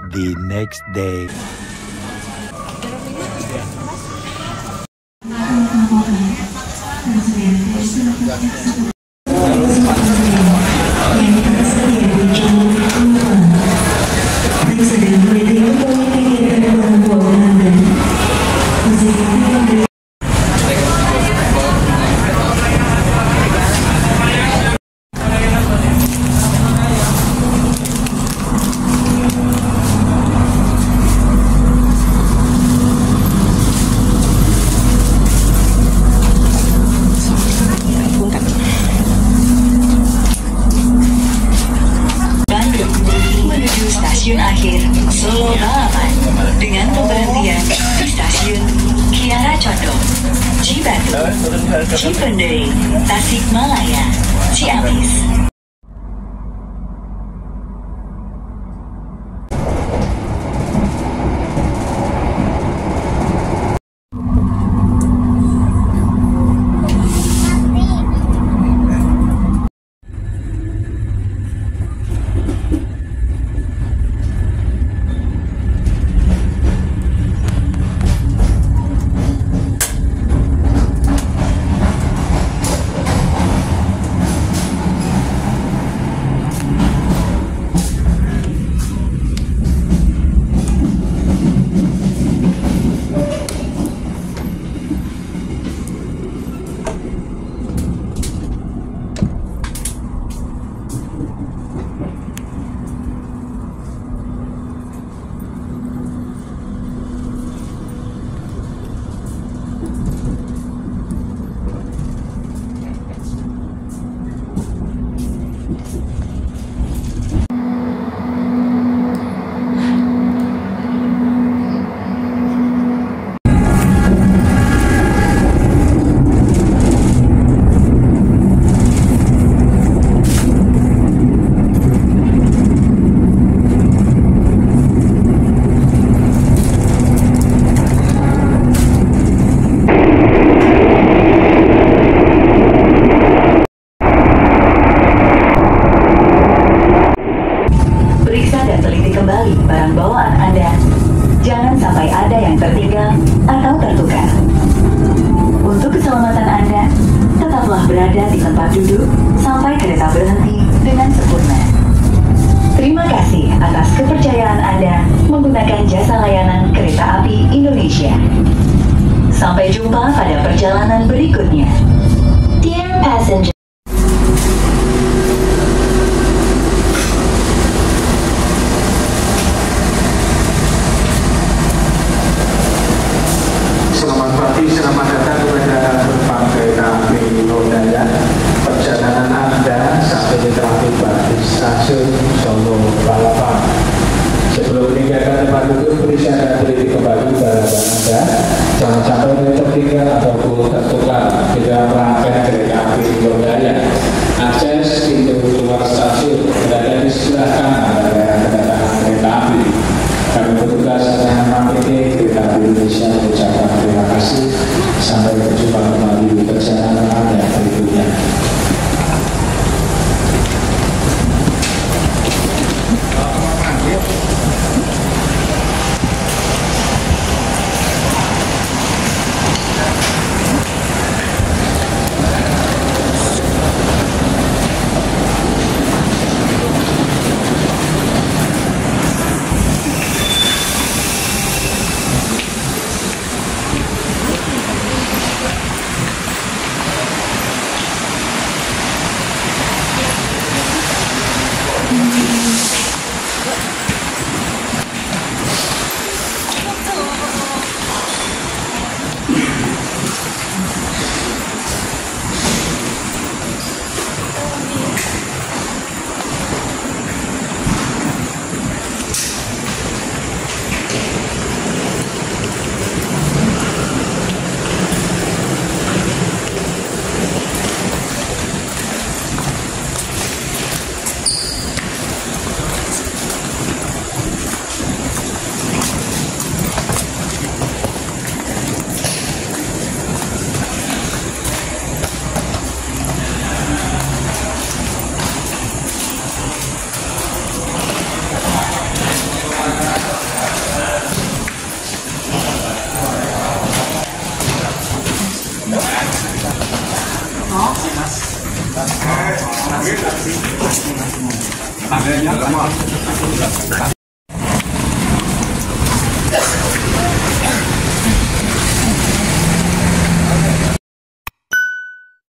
the next day. Stasiun akhir Solo Balapan dengan pemberhentian di stasiun Kiara Condong, Cibatu, Cipendei, Tasikmalaya, Ciamis. Kembali barang bawaan Anda. Jangan sampai ada yang tertinggal atau tertukar. Untuk keselamatan Anda, tetaplah berada di tempat duduk sampai kereta berhenti dengan sempurna. Terima kasih atas kepercayaan Anda menggunakan jasa layanan Kereta Api Indonesia. Sampai jumpa pada perjalanan berikutnya. Dear passenger. Selamat datang kepada penumpang kereta api Lodaya. Perjalanan Anda sampai di tiba di stasiun Solo Balapan. Sebelum meninggalkan tempat duduk, beri saya teliti kembali barang Anda. Jangan sampai tertinggal ataupun tertukar di dalam rangkaian kereta api Lodaya. Akses pintu keluar stasiun berada di sebelah kanan area kedatangan kereta api. Kami petugas yang memiliki Kereta Api Indonesia mengucapkan terima kasih. Sampai berjumpa kembali di perjalanan Anda berikutnya. Tanggalnya